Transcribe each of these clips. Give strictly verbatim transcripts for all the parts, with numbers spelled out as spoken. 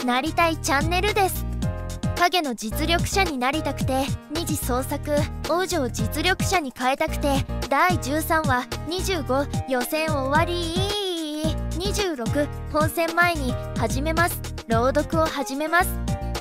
なりたいチャンネルです。影の実力者になりたくて二次創作王女を実力者に変えたくてだいじゅうさんわにじゅうご予選終わりにじゅうろく本戦前に始めます。朗読を始めます。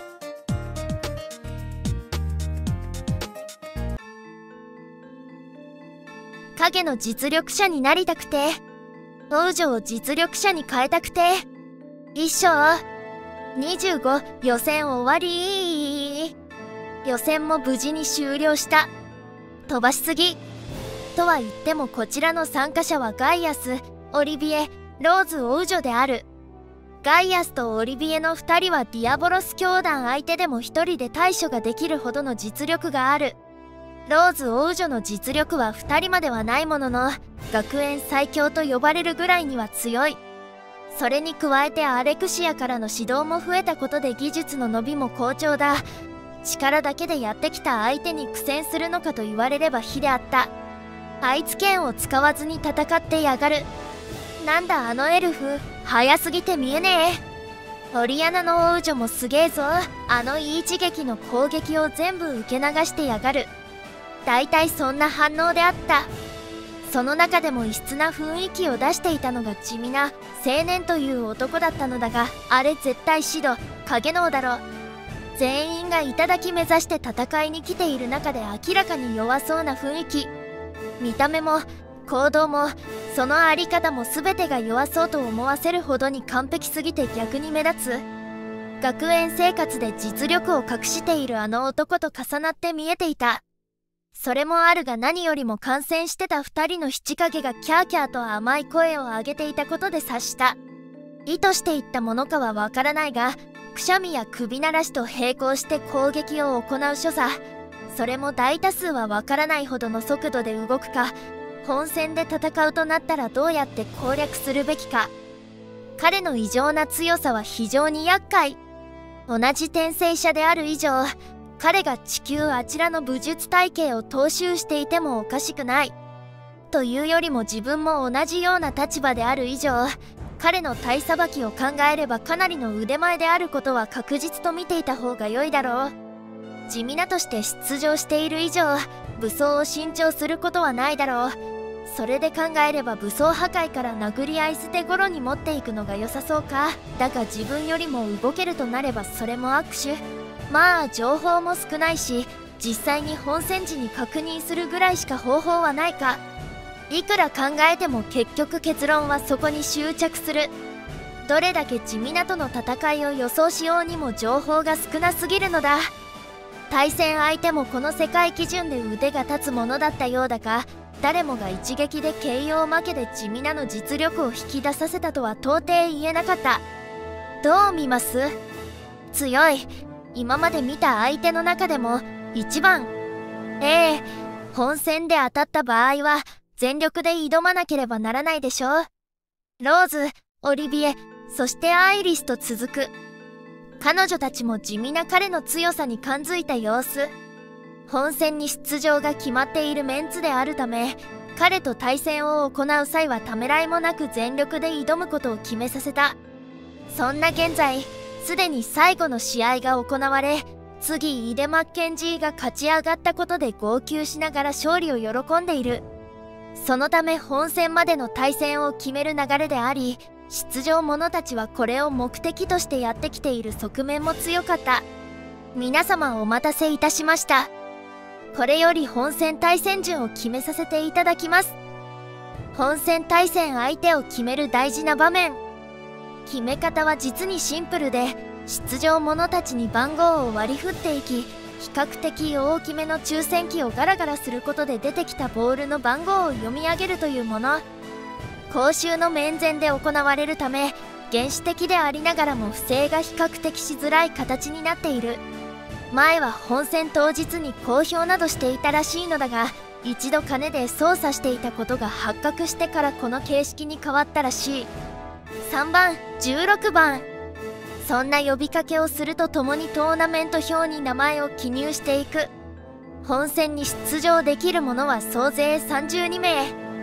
影の実力者になりたくて王女を実力者に変えたくて一章にじゅうご予選終わり。予選も無事に終了した。飛ばしすぎとは言ってもこちらの参加者はガイアス、オリビエ、ローズ王女である。ガイアスとオリビエのふたりはディアボロス教団相手でもひとりで対処ができるほどの実力がある。ローズ王女の実力はふたりまではないものの学園最強と呼ばれるぐらいには強い。それに加えてアレクシアからの指導も増えたことで技術の伸びも好調だ。力だけでやってきた相手に苦戦するのかと言われれば非であった。あいつ剣を使わずに戦ってやがる。なんだあのエルフ、早すぎて見えねえ。オリアナの王女もすげえぞ。あの一撃の攻撃を全部受け流してやがる。だいたいそんな反応であった。その中でも異質な雰囲気を出していたのが地味な青年という男だったのだが、あれ絶対シド、影能だろ。全員が頂目指して戦いに来ている中で明らかに弱そうな雰囲気。見た目も行動もそのあり方も全てが弱そうと思わせるほどに完璧すぎて逆に目立つ。学園生活で実力を隠しているあの男と重なって見えていた。それもあるが何よりも観戦してたふたりの七影がキャーキャーと甘い声を上げていたことで察した。意図していったものかはわからないが、くしゃみや首鳴らしと並行して攻撃を行う所作、それも大多数はわからないほどの速度で動くか、本戦で戦うとなったらどうやって攻略するべきか。彼の異常な強さは非常に厄介。同じ転生者である以上、彼が地球あちらの武術体系を踏襲していてもおかしくない。というよりも自分も同じような立場である以上、彼の体さばきを考えればかなりの腕前であることは確実と見ていた方が良いだろう。地味なとして出場している以上、武装を新調することはないだろう。それで考えれば武装破壊から殴り合い捨て頃に持っていくのが良さそうか。だが自分よりも動けるとなればそれも握手。まあ情報も少ないし、実際に本戦時に確認するぐらいしか方法はないか。いくら考えても結局結論はそこに執着する。どれだけ地味なとの戦いを予想しようにも情報が少なすぎるのだ。対戦相手もこの世界基準で腕が立つものだったようだが、誰もが一撃で ケーオー 負けで地味なの実力を引き出させたとは到底言えなかった。どう見ます？強い。今まで見た相手の中でも一番。ええ、本戦で当たった場合は全力で挑まなければならないでしょう。ローズ、オリビエ、そしてアイリスと続く。彼女たちも地味な彼の強さに感づいた様子。本戦に出場が決まっているメンツであるため、彼と対戦を行う際はためらいもなく全力で挑むことを決めさせた。そんな現在、すでに最後の試合が行われ、次イデ・マッケンジーが勝ち上がったことで号泣しながら勝利を喜んでいる。そのため本戦までの対戦を決める流れであり、出場者たちはこれを目的としてやってきている側面も強かった。皆様お待たせいたしました。これより本戦対戦順を決めさせていただきます。本戦対戦相手を決める大事な場面。決め方は実にシンプルで、出場者たちに番号を割り振っていき、比較的大きめの抽選機をガラガラすることで出てきたボールの番号を読み上げるというもの。公衆の面前で行われるため、原始的でありながらも不正が比較的しづらい形になっている。前は本戦当日に公表などしていたらしいのだが、一度金で操作していたことが発覚してからこの形式に変わったらしい。さんばん、じゅうろくばん。そんな呼びかけをするとともにトーナメント表に名前を記入していく。本戦に出場できる者は総勢さんじゅうにめい。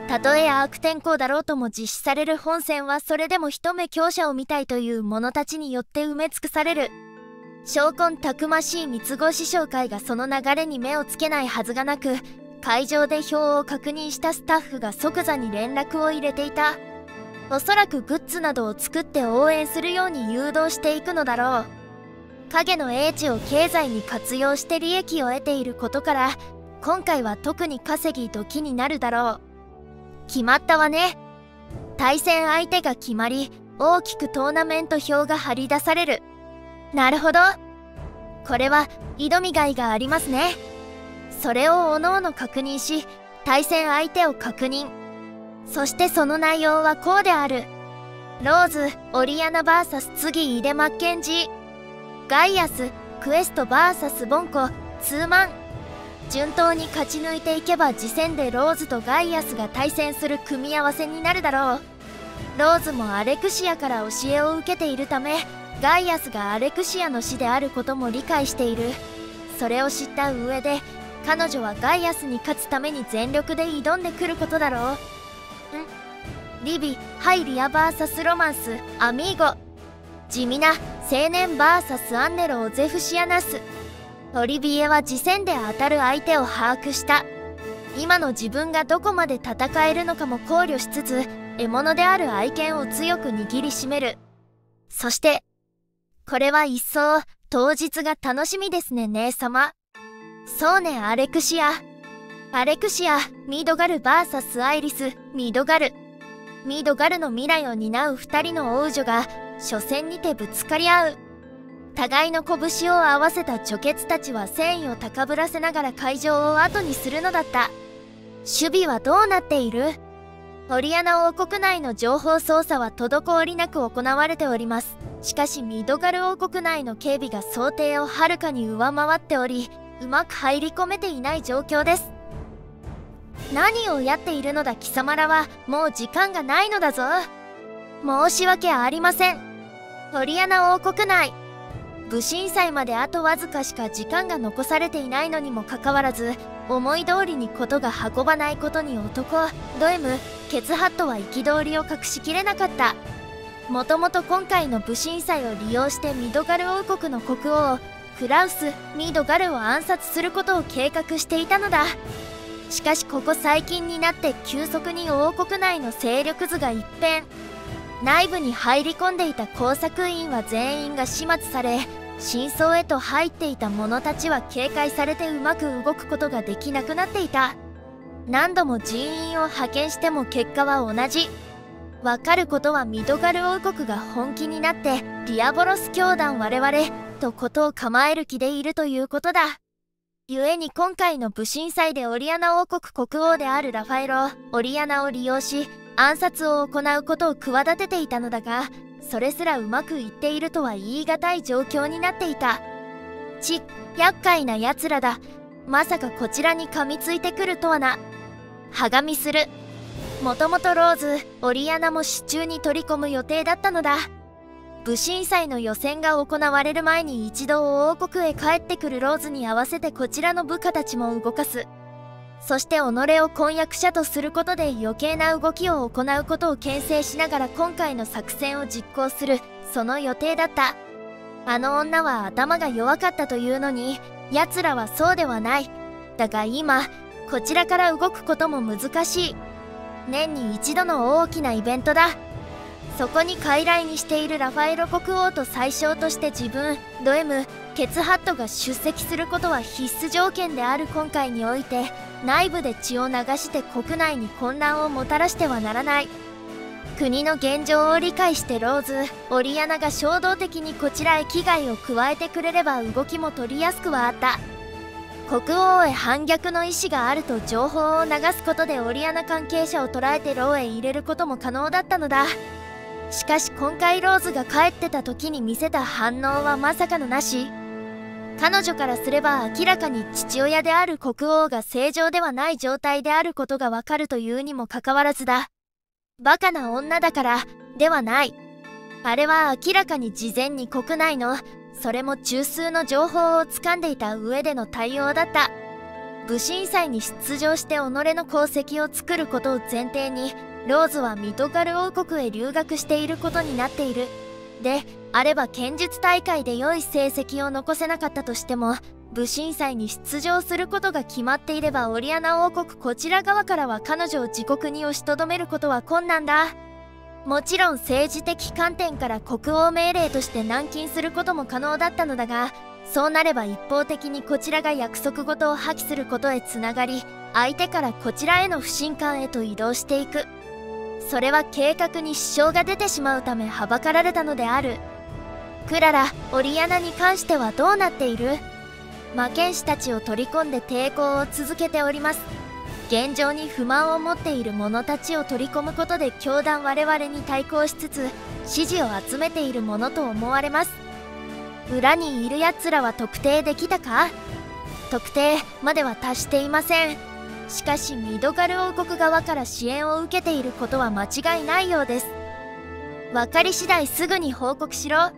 たとえ悪天候だろうとも実施される本戦はそれでも一目強者を見たいという者たちによって埋め尽くされる。証拠たくましい三つ星商会がその流れに目をつけないはずがなく、会場で表を確認したスタッフが即座に連絡を入れていた。おそらくグッズなどを作って応援するように誘導していくのだろう。影の英知を経済に活用して利益を得ていることから、今回は特に稼ぎ時になるだろう。決まったわね。対戦相手が決まり、大きくトーナメント表が張り出される。なるほど。これは挑みがいがありますね。それをおのおの確認し、対戦相手を確認。そしてその内容はこうである。ローズ、オリアナ ブイエス 次イデ・マッケンジー。ガイアス、クエスト ブイエス ボンコ、ツーマン。順当に勝ち抜いていけば次戦でローズとガイアスが対戦する組み合わせになるだろう。ローズもアレクシアから教えを受けているため、ガイアスがアレクシアの師であることも理解している。それを知った上で、彼女はガイアスに勝つために全力で挑んでくることだろう。んリビ、ハイリア ブイエス ロマンス、アミーゴ。地味な青年 ブイエス アンネロ・オゼフシアナス。オリビエは次戦で当たる相手を把握した。今の自分がどこまで戦えるのかも考慮しつつ、獲物である愛犬を強く握りしめる。そして、これは一層当日が楽しみですね、姉様。そうね、アレクシア。アレクシア、ミドガル ブイエス アイリス、ミドガル。ミドガルの未来を担う二人の王女が初戦にてぶつかり合う。互いの拳を合わせた女傑たちは戦意を高ぶらせながら会場を後にするのだった。守備はどうなっている？オリアナ王国内の情報操作は滞りなく行われております。しかしミドガル王国内の警備が想定をはるかに上回っており、うまく入り込めていない状況です。何をやっているのだ貴様らは。もう時間がないのだぞ。申し訳ありません。オリアナ王国内、武神祭まであとわずかしか時間が残されていないのにもかかわらず、思い通りにことが運ばないことに男、ド M、ケツハットは憤りを隠しきれなかった。もともと今回の武神祭を利用してミドガル王国の国王、クラウス・ミドガルを暗殺することを計画していたのだ。しかしここ最近になって急速に王国内の勢力図が一変。内部に入り込んでいた工作員は全員が始末され、真相へと入っていた者たちは警戒されてうまく動くことができなくなっていた。何度も人員を派遣しても結果は同じ。わかることはミドガル王国が本気になってディアボロス教団我々とことを構える気でいるということだ。故に今回の武神祭でオリアナ王国国王であるラファエロ、オリアナを利用し暗殺を行うことを企てていたのだが、それすらうまくいっているとは言い難い状況になっていた。ち、厄介な奴らだ。まさかこちらに噛みついてくるとはな。はがみする。もともとローズ、オリアナも手中に取り込む予定だったのだ。武神祭の予選が行われる前に一度王国へ帰ってくるローズに合わせてこちらの部下たちも動かす。そして己を婚約者とすることで余計な動きを行うことを牽制しながら今回の作戦を実行する、その予定だった。あの女は頭が弱かったというのに、奴らはそうではない。だが今、こちらから動くことも難しい。年に一度の大きなイベントだ。そこに傀儡にしているラファエロ国王と宰相として自分、ド M、ケツハットが出席することは必須条件である今回において、内部で血を流して国内に混乱をもたらしてはならない。国の現状を理解してローズ、オリアナが衝動的にこちらへ危害を加えてくれれば動きも取りやすくはあった。国王へ反逆の意思があると情報を流すことでオリアナ関係者を捕らえて牢へ入れることも可能だったのだ。しかし今回ローズが帰ってた時に見せた反応はまさかのなし。彼女からすれば明らかに父親である国王が正常ではない状態であることがわかるというにもかかわらずだ。バカな女だからではない。あれは明らかに事前に国内の、それも中枢の情報を掴んでいた上での対応だった。 武神祭に出場して己の功績を作ることを前提にローズはミドガル王国へ留学していることになっている。であれば剣術大会で良い成績を残せなかったとしても武神祭に出場することが決まっていればオリアナ王国こちら側からは彼女を自国に押しとどめることは困難だ。もちろん政治的観点から国王命令として軟禁することも可能だったのだが、そうなれば一方的にこちらが約束事を破棄することへつながり、相手からこちらへの不信感へと移動していく。それは計画に支障が出てしまうためはばかられたのである。クララ、オリアナに関してはどうなっている？魔剣士たちを取り込んで抵抗を続けております。現状に不満を持っている者たちを取り込むことで教団我々に対抗しつつ支持を集めているものと思われます。裏にいるやつらは特定できたか？特定までは達していません。しかしミドガル王国側から支援を受けていることは間違いないようです。分かり次第すぐに報告しろ。は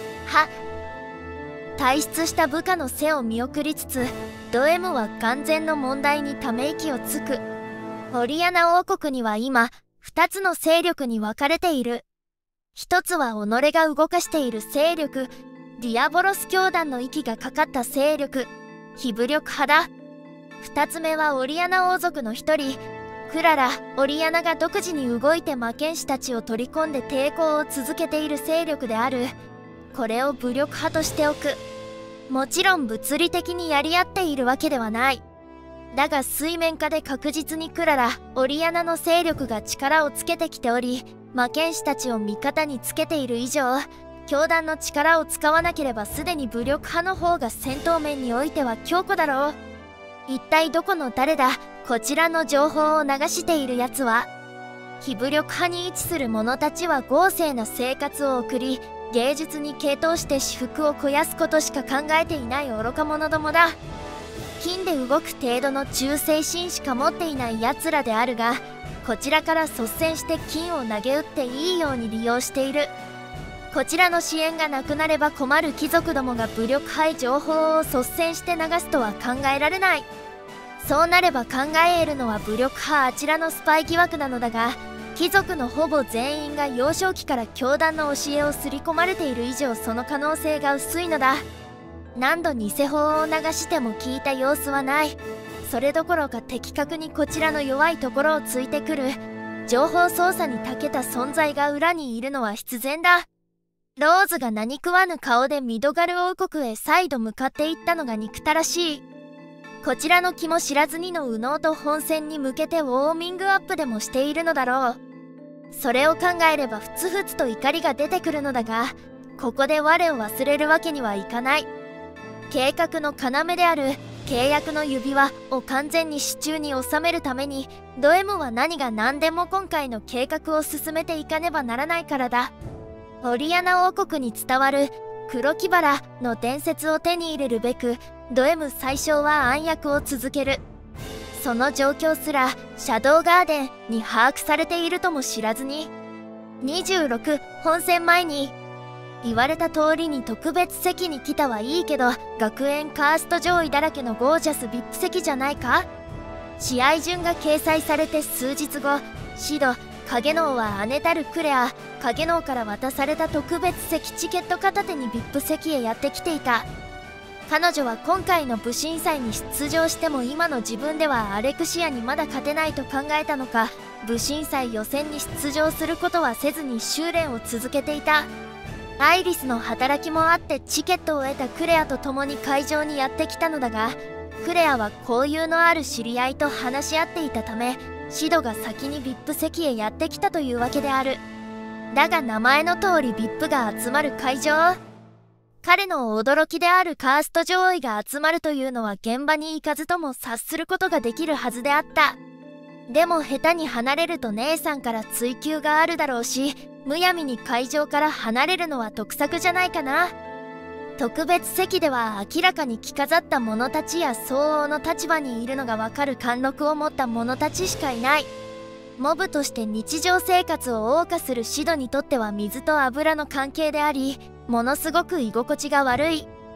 退出した部下の背を見送りつつド M は眼前の問題にため息をつく。オリアナ王国には今ふたつの勢力に分かれている。ひとつは己が動かしている勢力、ディアボロス教団の息がかかった勢力、非武力派だ。ふたつめはオリアナ王族のひとり、クララ・オリアナが独自に動いて魔剣士たちを取り込んで抵抗を続けている勢力である。これを武力派としておく。もちろん物理的にやり合っているわけではない。だが水面下で確実にクララ・オリアナの勢力が力をつけてきており、魔剣士たちを味方につけている以上、教団の力を使わなければすでに武力派の方が戦闘面においては強固だろう。一体どこの誰だ、こちらの情報を流しているやつは。非武力派に位置する者たちは豪勢な生活を送り、芸術に傾倒して私腹を肥やすことしか考えていない愚か者どもだ。金で動く程度の忠誠心しか持っていないやつらであるが、こちらから率先して金を投げ打っていいように利用している。こちらの支援がなくなれば困る貴族どもが武力派へ情報を率先して流すとは考えられない。そうなれば考え得るのは武力派あちらのスパイ疑惑なのだが、貴族のほぼ全員が幼少期から教団の教えを刷り込まれている以上その可能性が薄いのだ。何度偽報を流しても聞いた様子はない。それどころか的確にこちらの弱いところをついてくる情報操作に長けた存在が裏にいるのは必然だ。ローズが何食わぬ顔でミドガル王国へ再度向かっていったのが憎たらしい。こちらの気も知らずにの右脳と本戦に向けてウォーミングアップでもしているのだろう。それを考えればふつふつと怒りが出てくるのだが、ここで我を忘れるわけにはいかない。計画の要である契約の指輪を完全に手中に収めるためにド M は何が何でも今回の計画を進めていかねばならないからだ。オリアナ王国に伝わる黒木原の伝説を手に入れるべくド M 最小は暗躍を続ける。その状況すらシャドウガーデンに把握されているとも知らずに、にじゅうろく本戦前に言われた通りに特別席に来たはいいけど、学園カースト上位だらけのゴージャス ブイアイピー 席じゃないか。試合順が掲載されて数日後、シド影能は姉たるクレア影能から渡された特別席チケット片手に ブイアイピー 席へやってきていた。彼女は今回の武神祭に出場しても今の自分ではアレクシアにまだ勝てないと考えたのか、武神祭予選に出場することはせずに修練を続けていた。アイリスの働きもあってチケットを得たクレアと共に会場にやってきたのだが、クレアは交友のある知り合いと話し合っていたため、シドが先に ブイアイピー 席へやってきたというわけである。だが名前の通り ブイアイピー が集まる会場、彼の驚きであるカースト上位が集まるというのは現場に行かずとも察することができるはずであった。でも下手に離れると姉さんから追及があるだろうし、むやみに会場から離れるのは得策じゃないかな。特別席では明らかに着飾った者たちや相応の立場にいるのがわかる貫禄を持った者たちしかいない。モブとして日常生活を謳歌するシドにとっては水と油の関係であり、ものすごく居心地が悪い。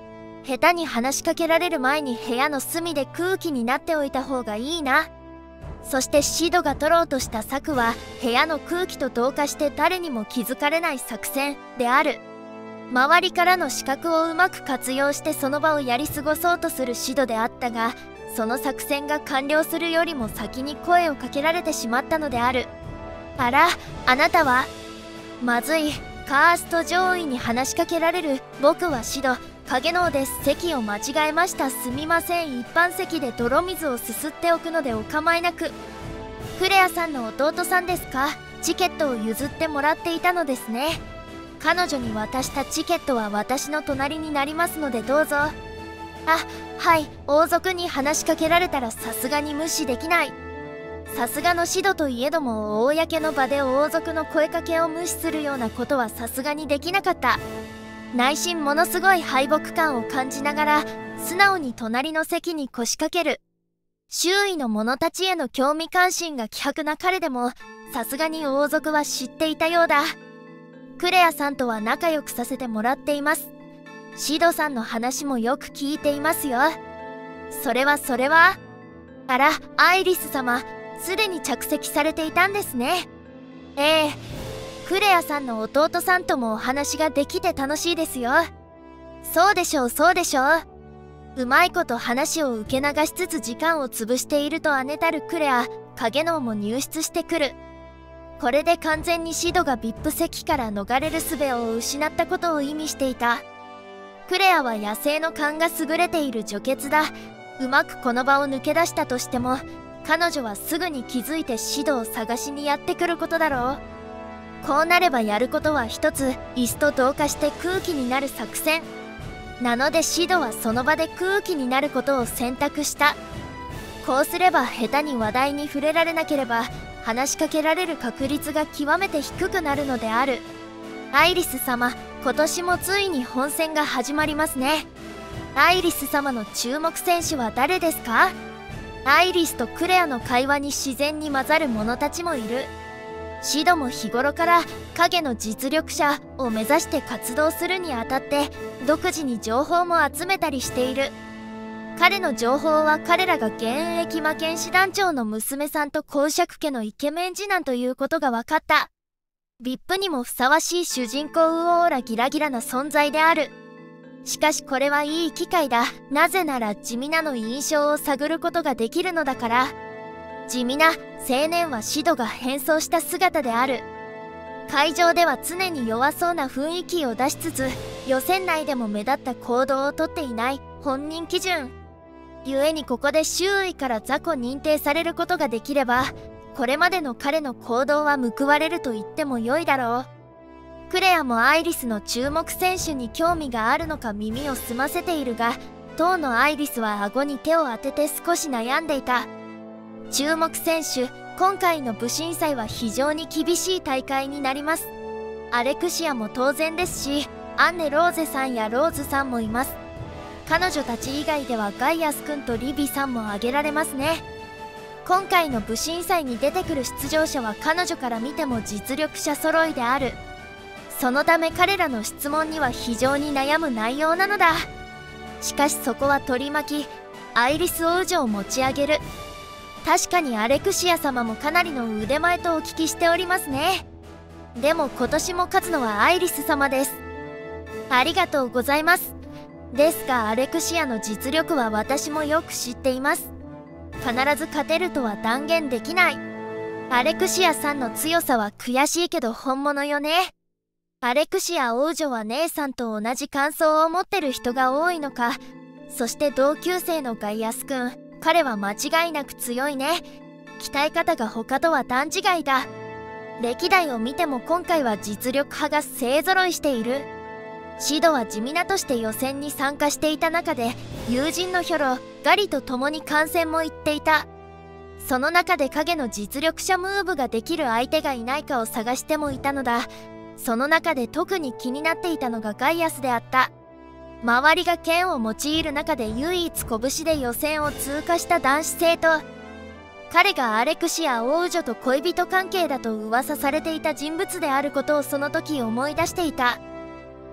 下手に話しかけられる前に部屋の隅で空気になっておいた方がいいな。そしてシドが取ろうとした策は部屋の空気と同化して誰にも気づかれない作戦である。周りからの視覚をうまく活用してその場をやり過ごそうとするシドであったが、その作戦が完了するよりも先に声をかけられてしまったのである。あら、あなたは。まずい。カースト上位に話しかけられる。僕はシド、影のです。席を間違えました。すみません。一般席で泥水をすすっておくのでお構いなく。クレアさんの弟さんですか？チケットを譲ってもらっていたのですね。彼女に渡したチケットは私の隣になりますのでどうぞ。あ、はい。王族に話しかけられたらさすがに無視できない。さすがのシドといえども、公の場で王族の声かけを無視するようなことはさすがにできなかった。内心ものすごい敗北感を感じながら素直に隣の席に腰掛ける。周囲の者たちへの興味関心が希薄な彼でもさすがに王族は知っていたようだ。クレアさんとは仲良くさせてもらっています。シドさんの話もよく聞いていますよ。それはそれは。あら、アイリス様、すでに着席されていたんですね。ええ、クレアさんの弟さんともお話ができて楽しいですよ。そうでしょうそうでしょう。うまいこと話を受け流しつつ時間を潰していると姉たるクレア、影能も入室してくる。これで完全にシドが ブイアイピー 席から逃れる術を失ったことを意味していた。クレアは野生の勘が優れている女傑だ。うまくこの場を抜け出したとしても彼女はすぐに気づいてシドを探しにやってくることだろう。こうなればやることは一つ、椅子と同化して空気になる作戦なので、シドはその場で空気になることを選択した。こうすれば下手に話題に触れられなければ話しかけられる確率が極めて低くなるのである。アイリス様、今年もついに本戦が始まりますね。アイリス様の注目選手は誰ですか？アイリスとクレアの会話に自然に混ざる者たちもいる。シドも日頃から影の実力者を目指して活動するにあたって独自に情報も集めたりしている。彼の情報は彼らが現役魔剣士団長の娘さんと公爵家のイケメン次男ということが分かった。ブイアイピー にもふさわしい主人公ウオーラギラギラな存在である。しかしこれはいい機会だ。なぜなら地味なの印象を探ることができるのだから。地味な青年はシドが変装した姿である。会場では常に弱そうな雰囲気を出しつつ予選内でも目立った行動をとっていない本人基準。故にここで周囲から雑魚認定されることができればこれまでの彼の行動は報われると言っても良いだろう。クレアもアイリスの注目選手に興味があるのか耳を澄ませているが、当のアイリスは顎に手を当てて少し悩んでいた。注目選手、今回の武神祭は非常に厳しい大会になります。アレクシアも当然ですし、アンネ・ローゼさんやローズさんもいます。彼女たち以外ではガイアス君とリビさんも挙げられますね。今回の武神祭に出てくる出場者は彼女から見ても実力者揃いである。そのため彼らの質問には非常に悩む内容なのだ。しかしそこは取り巻き、アイリス王女を持ち上げる。確かにアレクシア様もかなりの腕前とお聞きしておりますね。でも今年も勝つのはアイリス様です。ありがとうございます。ですがアレクシアの実力は私もよく知っています。必ず勝てるとは断言できない。アレクシアさんの強さは悔しいけど本物よね。アレクシア王女は姉さんと同じ感想を持ってる人が多いのか。そして同級生のガイアス君、彼は間違いなく強いね。鍛え方が他とは段違いだ。歴代を見ても今回は実力派が勢ぞろいしている。シドは地味なとして予選に参加していた中で友人のヒョロ、ガリと共に観戦も行っていた。その中で影の実力者ムーブができる相手がいないかを探してもいたのだ。その中で特に気になっていたのがガイアスであった。周りが剣を用いる中で唯一拳で予選を通過した男子生徒。彼がアレクシア王女と恋人関係だと噂されていた人物であることをその時思い出していた。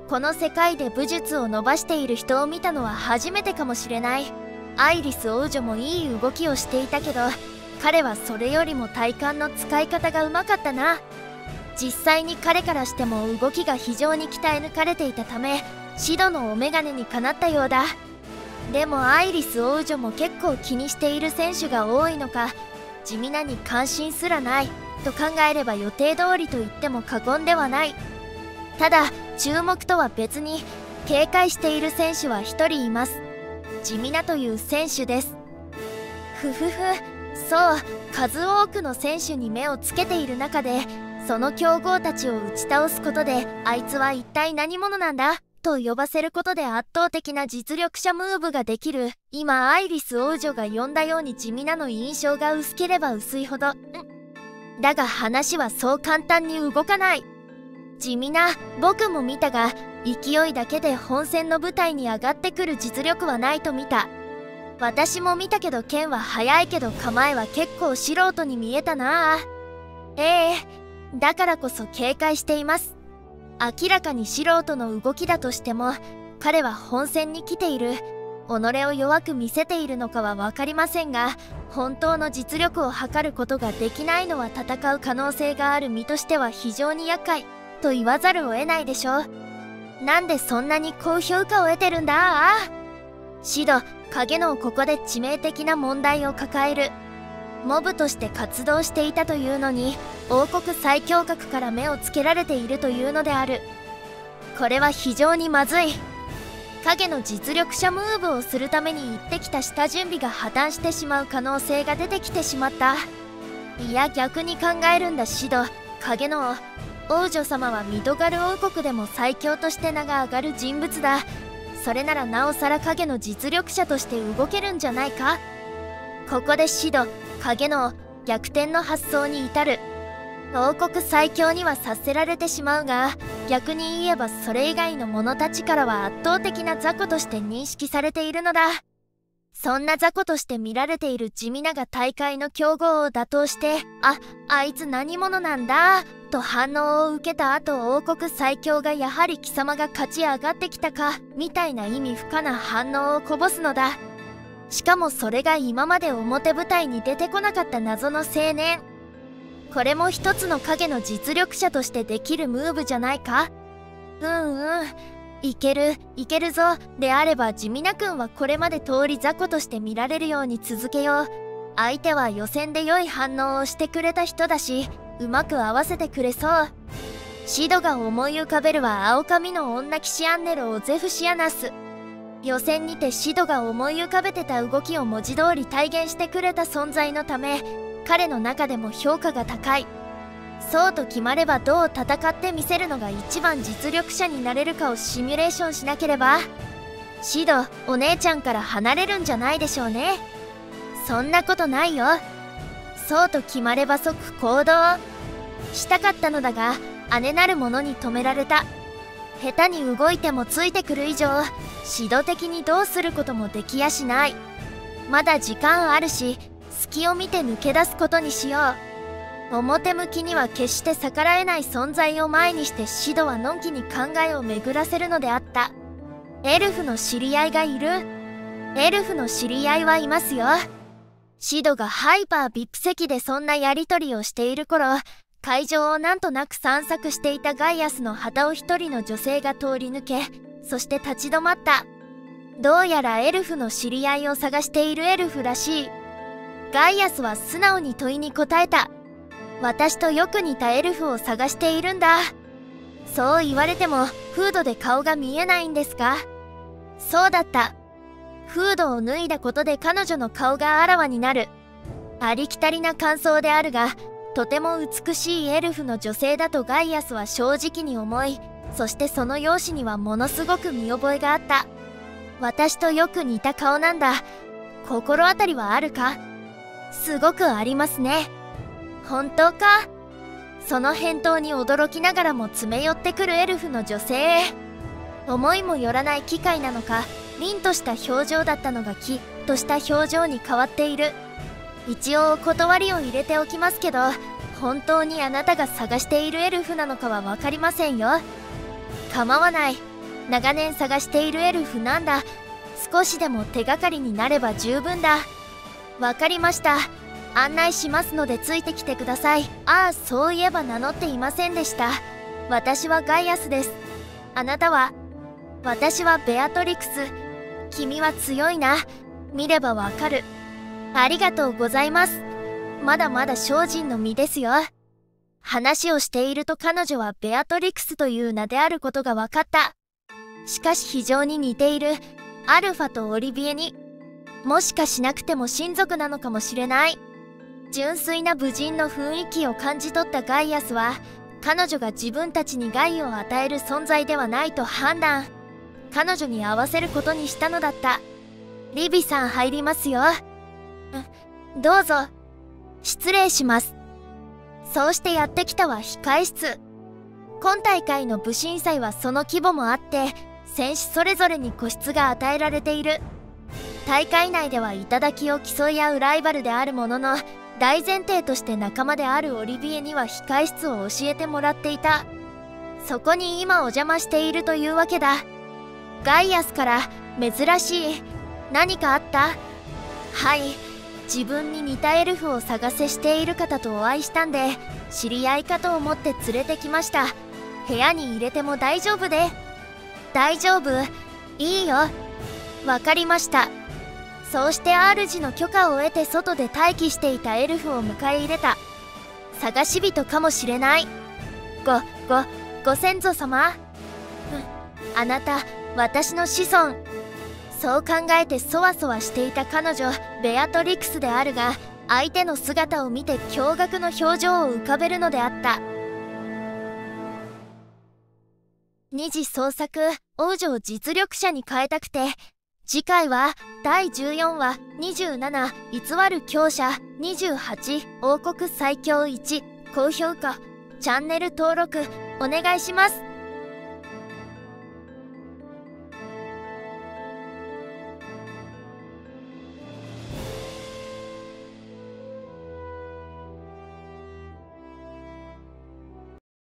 この世界で武術を伸ばしている人を見たのは初めてかもしれない。アイリス王女もいい動きをしていたけど、彼はそれよりも体幹の使い方がうまかったな。実際に彼からしても動きが非常に鍛え抜かれていたため、シドのお眼鏡にかなったようだ。でもアイリス王女も結構気にしている選手が多いのか、地味なに関心すらないと考えれば予定通りと言っても過言ではない。ただ注目とは別に警戒している選手はひとりいます。地味なという選手です。ふふふ、そう、数多くの選手に目をつけている中で、その強豪たちを打ち倒すことで、あいつは一体何者なんだと呼ばせることで圧倒的な実力者ムーブができる。今アイリス王女が呼んだように地味なの印象が薄ければ薄いほど、んだが話はそう簡単に動かない。地味な、僕も見たが、勢いだけで本戦の舞台に上がってくる実力はないと見た。私も見たけど剣は速いけど構えは結構素人に見えたなあ。ええ、だからこそ警戒しています。明らかに素人の動きだとしても、彼は本戦に来ている。己を弱く見せているのかは分かりませんが、本当の実力を測ることができないのは戦う可能性がある身としては非常に厄介と言わざるを得ないでしょう。なんでそんなに高評価を得てるんだああ。シド、影のここで致命的な問題を抱える。モブとして活動していたというのに、王国最強格から目をつけられているというのである。これは非常にまずい。影の実力者ムーブをするために行ってきた下準備が破綻してしまう可能性が出てきてしまった。いや逆に考えるんだシド、影の王女様はミドガル王国でも最強として名が上がる人物だ。それならなおさら影の実力者として動けるんじゃないか。ここでシド、影の逆転の発想に至る。王国最強にはさせられてしまうが、逆に言えばそれ以外の者たちからは圧倒的な雑魚として認識されているのだ。そんな雑魚として見られている地味なが大会の強豪を打倒して、あ、あいつ何者なんだと反応を受けた後、王国最強がやはり貴様が勝ち上がってきたかみたいな意味深な反応をこぼすのだ。しかもそれが今まで表舞台に出てこなかった謎の青年。これも一つの影の実力者としてできるムーブじゃないか。うんうん、いけるいけるぞ。であれば地味なくんはこれまで通り雑魚として見られるように続けよう。相手は予選で良い反応をしてくれた人だし、うまく合わせてくれそう。シドが思い浮かべるは青髪の女騎士アンネルをゼフシアナス。予選にてシドが思い浮かべてた動きを文字通り体現してくれた存在のため、彼の中でも評価が高い。そうと決まればどう戦ってみせるのが一番実力者になれるかをシミュレーションしなければ。シド、お姉ちゃんから離れるんじゃないでしょうね。そんなことないよ。そうと決まれば即行動したかったのだが、姉なる者に止められた。下手に動いてもついてくる以上、指導的にどうすることもできやしない。まだ時間あるし、隙を見て抜け出すことにしよう。表向きには決して逆らえない存在を前にしてシドはのんきに考えを巡らせるのであった。エルフの知り合いがいる。エルフの知り合いはいますよ。シドがハイパー ブイアイピー 席でそんなやり取りをしている頃、会場をなんとなく散策していたガイアスの旗を一人の女性が通り抜け、そして立ち止まった。どうやらエルフの知り合いを探しているエルフらしい。ガイアスは素直に問いに答えた。私とよく似たエルフを探しているんだ。そう言われてもフードで顔が見えないんですか？そうだった。フードを脱いだことで彼女の顔があらわになる。ありきたりな感想であるが、とても美しいエルフの女性だとガイアスは正直に思い、そしてその容姿にはものすごく見覚えがあった。私とよく似た顔なんだ。心当たりはあるか？すごくありますね。本当か？その返答に驚きながらも詰め寄ってくるエルフの女性へ。思いもよらない機会なのか、凛とした表情だったのがキッとした表情に変わっている。一応お断りを入れておきますけど、本当にあなたが探しているエルフなのかは分かりませんよ。構わない。 長年探しているエルフなんだ。少しでも手がかりになれば十分だ。わかりました。案内しますのでついてきてください。ああ、そういえば名乗っていませんでした。私はガイアスです。あなたは？私はベアトリクス。君は強いな。見ればわかる。ありがとうございます。まだまだ精進の身ですよ。話をしていると彼女はベアトリクスという名であることが分かった。しかし非常に似ている。アルファとオリビエに。もしかしなくても親族なのかもしれない。純粋な武人の雰囲気を感じ取ったガイアスは、彼女が自分たちに害を与える存在ではないと判断。彼女に合わせることにしたのだった。リビさん入りますよ。う、どうぞ。失礼します。そうしてやってきたは控室。今大会の武神祭はその規模もあって、選手それぞれに個室が与えられている。大会内では頂を競い合うライバルであるものの、大前提として仲間であるオリビエには控室を教えてもらっていた。そこに今お邪魔しているというわけだ。ガイアスから珍しい。何かあった？はい。自分に似たエルフを探せしている方とお会いしたんで、知り合いかと思って連れてきました。部屋に入れても大丈夫で。大丈夫？いいよ。わかりました。そうして主の許可を得て外で待機していたエルフを迎え入れた。探し人かもしれない。ご、ご、ご先祖様。うん、あなた、私の子孫。そう考えてそわそわしていた彼女、ベアトリクスであるが、相手の姿を見て驚愕の表情を浮かべるのであった。二次創作、王女を実力者に変えたくて。次回はだいじゅうよんわにじゅうなな偽る強者にじゅうはち王国最強いち高評価チャンネル登録お願いします。